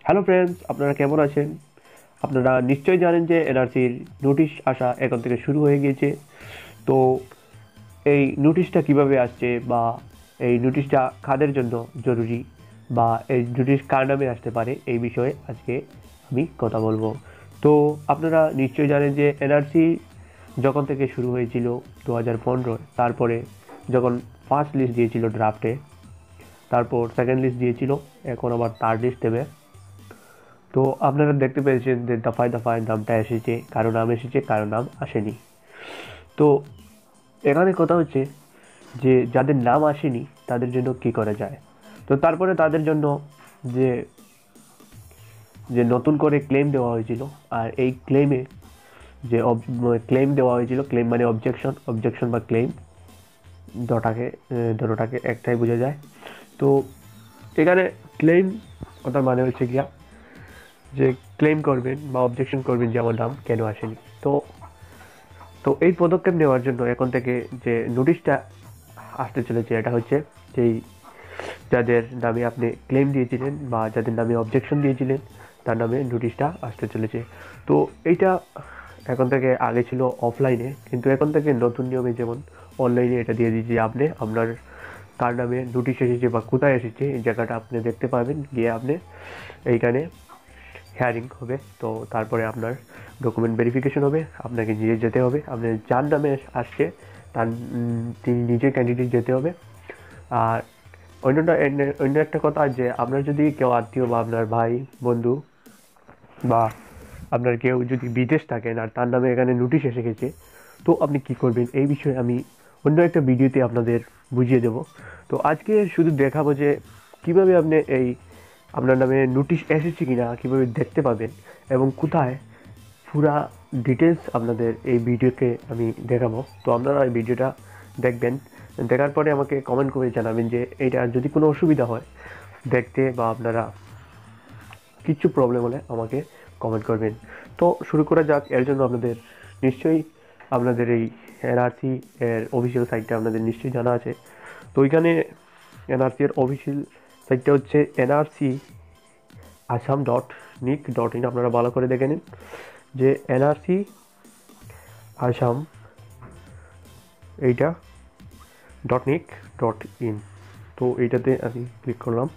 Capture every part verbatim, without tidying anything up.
Hello friends, আপনারা কেমন আছেন? আপনারা নিশ্চয়ই জানেন যে এনআরসির নোটিশ আসা এখন থেকে শুরু হয়ে গিয়েছে। তো এই নোটিশটা কিভাবে আসছে বা এই নোটিশটা কাদের জন্য জরুরি বা এই নোটিশ কার নামে আসতে পারে, এই বিষয়ে আজকে আমি কথা বলবো। তো আপনারা নিশ্চয়ই জানেন যে এনআরসি যখন থেকে শুরু হয়েছিল দু হাজার পনেরো, তারপরে যখন ফার্স্ট লিস্ট দিয়েছিল ড্রাফটে, তারপর সেকেন্ড লিস্ট দিয়েছিল, এখন আবার থার্ড লিস্ট দেবে। তো আপনারা দেখতে পেয়েছেন যে দফায় দফায় নামটা এসেছে, কারো নাম এসেছে, কারো নাম আসেনি। তো এখানে কথা হচ্ছে যে যাদের নাম আসেনি তাদের জন্য কি করা যায়। তো তারপরে তাদের জন্য যে যে নতুন করে ক্লেম দেওয়া হয়েছিল, আর এই ক্লেমে যে ক্লেম দেওয়া হয়েছিল, ক্লেম মানে অবজেকশন, অবজেকশন বা ক্লেম দুটাকে দুটোটাকে একটাই বোঝা যায়। তো এখানে ক্লেম কথার মানে হচ্ছে গিয়া যে ক্লেম করবেন বা অবজেকশন করবেন যে আমার নাম কেন আসেনি। তো তো এই পদক্ষেপ নেওয়ার জন্য এখন থেকে যে নোটিশটা আসতে চলেছে, এটা হচ্ছে যেই যাদের নামে আপনি ক্লেম দিয়েছিলেন বা যাদের নামে অবজেকশন দিয়েছিলেন তার নামে নোটিশটা আসতে চলেছে। তো এইটা এখন থেকে আগে ছিল অফলাইনে, কিন্তু এখন থেকে নতুন নিয়মে যেমন অনলাইনে এটা দিয়ে দিয়েছি। আপনি আপনার কার নামে নোটিশ এসেছে বা কোথায় এসেছে এই জায়গাটা আপনি দেখতে পাবেন, গিয়ে আপনি এইখানে হেয়ারিং হবে। তো তারপরে আপনার ডকুমেন্ট ভেরিফিকেশন হবে, আপনাকে নিজে যেতে হবে, আপনার যার নামে আসছে তার তিনি নিজে ক্যান্ডিডেট যেতে হবে। আর অন্যটা অন্য একটা কথা যে আপনার যদি কেউ আত্মীয় বা আপনার ভাই বন্ধু বা আপনার কেউ যদি বিদেশ থাকেন আর তার নামে এখানে নোটিশ এসে গেছে, তো আপনি কি করবেন এই বিষয়ে আমি অন্য একটা ভিডিওতে আপনাদের বুঝিয়ে দেব। তো আজকে শুধু দেখাবো যে কীভাবে আপনি এই আপনার নামে নোটিশ এসেছে কিনা কীভাবে দেখতে পাবেন এবং কোথায়, পুরা ডিটেলস আপনাদের এই ভিডিওকে আমি দেখাবো। তো আপনারা এই ভিডিওটা দেখবেন, দেখার পরে আমাকে কমেন্ট করে জানাবেন যে এইটা যদি কোনো অসুবিধা হয় দেখতে বা আপনারা কিছু প্রবলেম হলে আমাকে কমেন্ট করবেন। তো শুরু করা যাক। এর জন্য আপনাদের নিশ্চয়ই আপনাদের এই এনআরসি এর অফিসিয়াল সাইটটা আপনাদের নিশ্চয়ই জানা আছে। তো ওইখানে এনআরসি এর অফিসিয়াল সাইটটা হচ্ছে NRC Assam dot nic dot in. আপনারা ভালো করে দেখে নিন যে এনআরসি আসাম এইটা ডট নিক ডট ইন। তো এইটাতে আমি ক্লিক করলাম,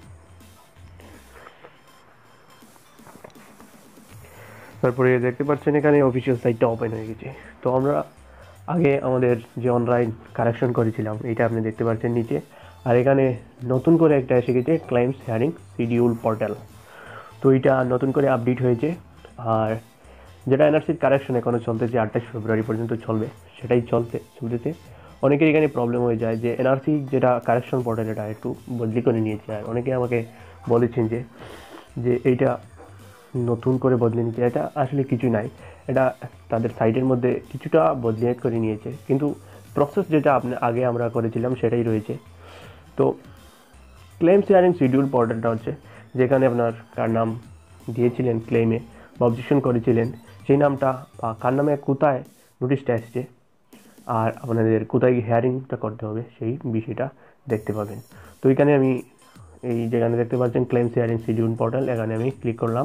তারপরে দেখতে পাচ্ছেন এখানে অফিসিয়াল সাইটটা ওপেন হয়ে গেছে। তো আমরা আগে আমাদের যে অনলাইন কারেকশন করেছিলাম এইটা আপনি দেখতে পাচ্ছেন নিচে, আর এখানে নতুন করে একটা এসে গেছে ক্লেমস হিয়ারিং শিডিউল পোর্টাল। তো এইটা নতুন করে আপডেট হয়েছে, আর যেটা এনআরসির কারেকশন এখনও চলতেছে, আঠাশ ফেব্রুয়ারি পর্যন্ত চলবে, সেটাই চলতে চলতেছে। অনেকের এখানে প্রবলেম হয়ে যায় যে এনআরসি যেটা কারেকশন পোর্টাল এটা একটু বদলি করে নিয়েছে, আর অনেকে আমাকে বলেছেন যে যে এইটা নতুন করে বদলে নিয়েছে। এটা আসলে কিছু নাই, এটা তাদের সাইটের মধ্যে কিছুটা বদলি করে নিয়েছে, কিন্তু প্রসেস যেটা আপনি আগে আমরা করেছিলাম সেটাই রয়েছে। তো ক্লেম শেয়ারিং শিডিউল পোর্টালটা হচ্ছে যেখানে আপনার কার নাম দিয়েছিলেন ক্লেমে বা অবজেকশন করেছিলেন সেই নামটা বা কার নামে কোথায় নোটিশটা এসছে আর আপনাদের কোথায় হিয়ারিংটা করতে হবে সেই বিষয়টা দেখতে পাবেন। তো এখানে আমি এই যেখানে দেখতে পাচ্ছেন ক্লেম শেয়ারিং শিডিউল পোর্টাল, এখানে আমি ক্লিক করলাম।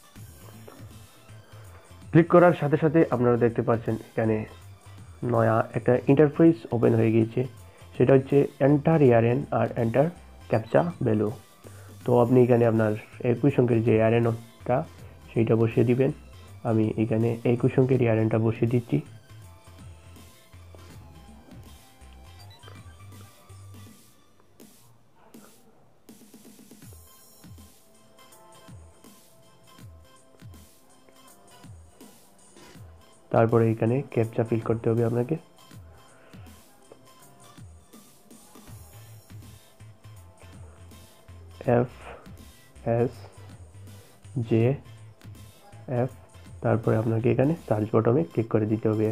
ক্লিক করার সাথে সাথে আপনারা দেখতে পাচ্ছেন এখানে নয়া একটা ইন্টারফেস ওপেন হয়ে গিয়েছে, সেটা হচ্ছে এন্টার ইয়ারএন আর এন্টার ক্যাপচা ভ্যালু। তো আপনি এখানে আপনার একুশ অঙ্কের যে ইয়ারএনটা সেইটা বসিয়ে দিবেন। আমি এখানে একুশ অঙ্কের ইয়ারএনটা বসিয়ে দিচ্ছি। তারপরে এখানে ক্যাপচা ফিল করতে হবে আপনাকে। এফ এস জে এফ, তারপরে আপনাকে এখানে সার্চ বটনে ক্লিক করে দিতে হবে।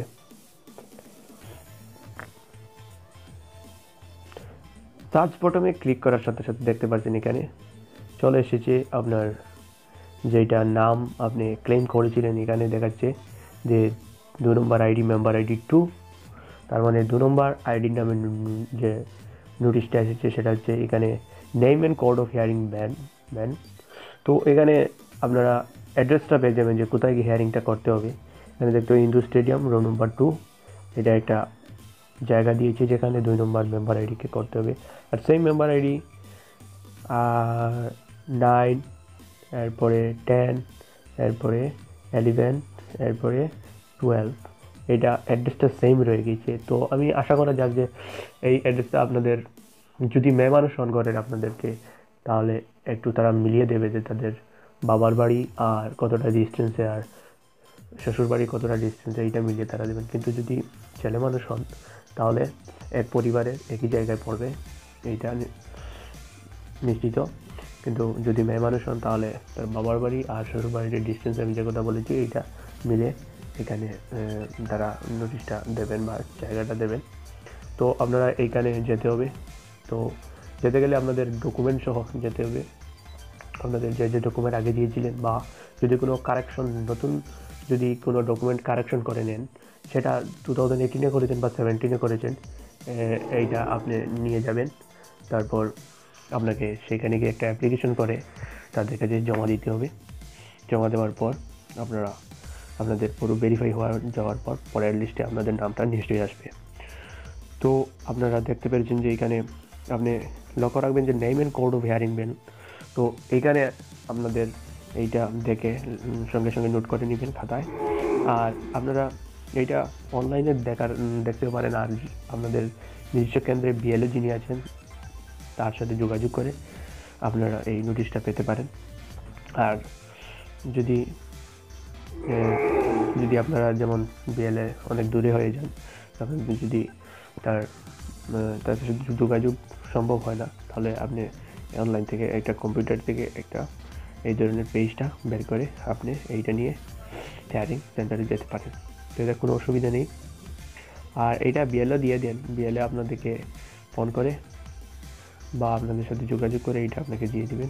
সার্চ বটনে ক্লিক করার সাথে সাথে দেখতে পাচ্ছেন এখানে চলে এসেছে আপনার যেটা নাম আপনি ক্লেম করেছিলেন। এখানে দেখাচ্ছে যে দু number ID member ID two, তার মানে দু নম্বর আইডির নামে যে নোটিশটা এসেছে সেটা হচ্ছে এখানে name and code of hearing ban ban. তো এখানে আপনারা অ্যাড্রেসটা পেয়ে যাবেন যে কোথায় গিয়ে হিয়ারিংটা করতে হবে। এখানে দেখতে হবে Hindu stadium road number two, এটা একটা জায়গা দিয়েছে যেখানে দুই নম্বর মেম্বার আইডিকে করতে হবে। আর সেই মেম্বার আইডি নাইন, এরপরে টেন, এরপরে ইলেভেন, এরপরে টুয়েলভ, এটা অ্যাড্রেসটা সেম রয়ে গেছে। তো আমি আশা করা যাক যে এই অ্যাড্রেসটা আপনাদের যদি মেয়ে মানুষ ফোন করেন আপনাদেরকে, তাহলে একটু তারা মিলিয়ে দেবে যে তাদের বাবার বাড়ি আর কতটা ডিস্টেন্সে আর শ্বশুর বাড়ি কতটা ডিস্টেন্সে, এইটা মিলিয়ে তারা দেবেন। কিন্তু যদি ছেলে মানুষ হন তাহলে এক পরিবারে একই জায়গায় পড়বে, এইটা নিশ্চিত। কিন্তু যদি মেয়ে মানুষ হন তাহলে তার বাবার বাড়ি আর শ্বশুর বাড়ির ডিস্টেন্স আমি যে কথা বলেছি এইটা মিলে এখানে তারা নোটিশটা দেবেন বা জায়গাটা দেবেন। তো আপনারা এইখানে যেতে হবে। তো যেতে গেলে আপনাদের ডকুমেন্ট সহ যেতে হবে, আপনাদের যে যে ডকুমেন্ট আগে দিয়েছিলেন, বা যদি কোনো কারেকশন নতুন যদি কোনো ডকুমেন্ট কারেকশন করে নেন, সেটা টু থাউজেন্ড এইটিনে করেছেন বা সেভেন্টিনে করেছেন, এইটা আপনি নিয়ে যাবেন। তারপর আপনাকে সেখানে গিয়ে একটা অ্যাপ্লিকেশন করে তাদের কাছে জমা দিতে হবে। জমা দেওয়ার পর আপনারা আপনাদের পুরো ভেরিফাই হওয়ার যাওয়ার পর পরের লিস্টে আপনাদের নামটা নিশ্চয়ই আসবে। তো আপনারা দেখতে পেরেছেন যে এইখানে আপনি লক্ষ্য রাখবেন যে name and code of hearing bell. তো এইখানে আপনাদের এইটা দেখে সঙ্গে সঙ্গে নোট করে নেবেন খাতায়। আর আপনারা এইটা অনলাইনে দেখার দেখতেও পারেন, আর আপনাদের নিজস্ব কেন্দ্রে বিএলও যিনি আছেন তার সাথে যোগাযোগ করে আপনারা এই নোটিশটা পেতে পারেন। আর যদি যদি আপনারা যেমন বিএলএ অনেক দূরে হয়ে যান, তখন যদি তার তার সাথে যোগাযোগ সম্ভব হয় না, তাহলে আপনি অনলাইন থেকে একটা কম্পিউটার থেকে একটা এই ধরনের পেজটা বের করে আপনি এইটা নিয়ে হিয়ারিং সেন্টারে যেতে পারেন। তো এটা কোনো অসুবিধা নেই। আর এইটা বিএলও দিয়ে দেন, বিএলএ আপনাদেরকে ফোন করে বা আপনাদের সাথে যোগাযোগ করে এইটা আপনাকে দিয়ে দিবেন।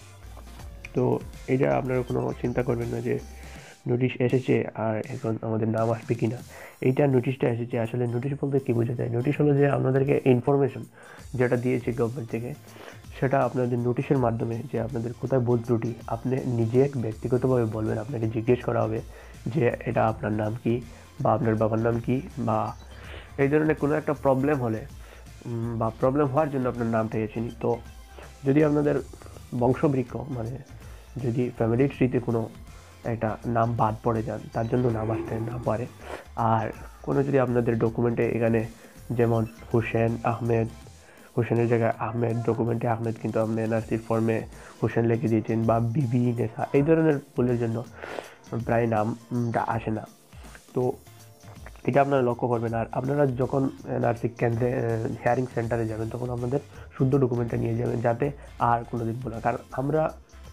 তো এইটা আপনারা কোনো চিন্তা করবেন না যে নোটিশ এসেছে আর এখন আমাদের নাম আসবে কি না। এইটা নোটিশটা এসেছে, আসলে নোটিশ বলতে কী বোঝা যায়? নোটিশ হলো যে আপনাদেরকে ইনফরমেশন যেটা দিয়েছে গভর্নমেন্ট থেকে, সেটা আপনাদের নোটিশের মাধ্যমে যে আপনাদের কোথায় ভুল ত্রুটি আপনি নিজে ব্যক্তিগতভাবে বলবেন, আপনাকে জিজ্ঞেস করা হবে যে এটা আপনার নাম কি বা আপনার বাবার নাম কি, বা এই ধরনের কোনো একটা প্রবলেম হলে বা প্রবলেম হওয়ার জন্য আপনার নামটা এসেনি। তো যদি আপনাদের বংশবৃক্ষ মানে যদি ফ্যামিলি ট্রিতে কোনো একটা নাম বাদ পড়ে যান, তার জন্য নাম আসতে না পারে। আর কোনো যদি আপনাদের ডকুমেন্টে এখানে যেমন হোসেন আহমেদ, হোসেনের জায়গায় আহমেদ, ডকুমেন্টে আহমেদ কিন্তু আপনি এনআরসির ফর্মে হোসেন লিখে দিয়েছেন, বা বিবি নেশা, এই ধরনের ভুলের জন্য প্রায় নামটা আসে না। তো এটা আপনারা লক্ষ্য করবেন। আর আপনারা যখন এনআরসি কেন্দ্রে হিয়ারিং সেন্টারে যাবেন তখন আপনাদের শুদ্ধ ডকুমেন্টটা নিয়ে যাবেন, যাতে আর কোনো দিন বলা। কারণ আমরা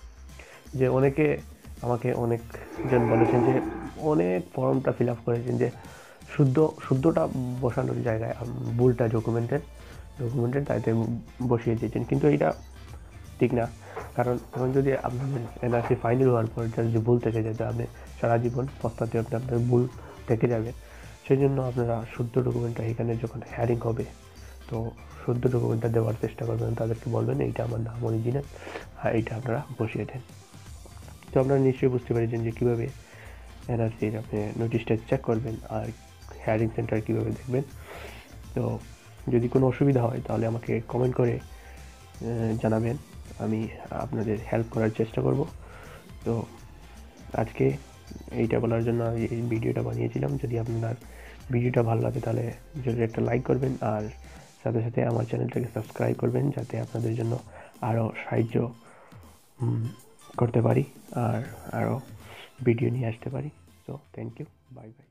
যে অনেকে আমাকে অনেকজন বলেছেন যে অনেক ফর্মটা ফিল আপ করেছেন যে শুদ্ধ শুদ্ধটা বসানোর জায়গায় ভুলটা ডকুমেন্টের ডকুমেন্টের তাইতে বসিয়ে দিয়েছেন, কিন্তু এইটা ঠিক না। কারণ এখন যদি আপনাদের এনআরসি ফাইনাল হওয়ার পর যদি ভুল থেকে যায়, আপনি সারা জীবন পস্তাতে আপনি আপনার ভুল থেকে যাবে। সেই জন্য আপনারা শুদ্ধ ডকুমেন্টটা এখানে যখন হিয়ারিং হবে, তো শুদ্ধ ডকুমেন্টটা দেওয়ার চেষ্টা করবেন, তাদেরকে বলবেন এইটা আমার নাম অরিজিনাল আর এইটা আপনারা বসিয়ে দেন। তো আপনারা নিশ্চয়ই বুঝতে পেরেছেন যে কীভাবে এনআরসির আপনি নোটিশটা চেক করবেন আর হিয়ারিং সেন্টার কীভাবে দেখবেন। তো যদি কোনো অসুবিধা হয় তাহলে আমাকে কমেন্ট করে জানাবেন, আমি আপনাদের হেল্প করার চেষ্টা করব। তো আজকে এইটা বলার জন্য এই ভিডিওটা বানিয়েছিলাম। যদি আপনার ভিডিওটা ভালো লাগে তাহলে যদি একটা লাইক করবেন, আর সাথে সাথে আমার চ্যানেলটাকে সাবস্ক্রাইব করবেন, যাতে আপনাদের জন্য আরও সাহায্য করতে পারি আর আরও ভিডিও নিয়ে আসতে পারি। তো থ্যাংক ইউ, বাই বাই।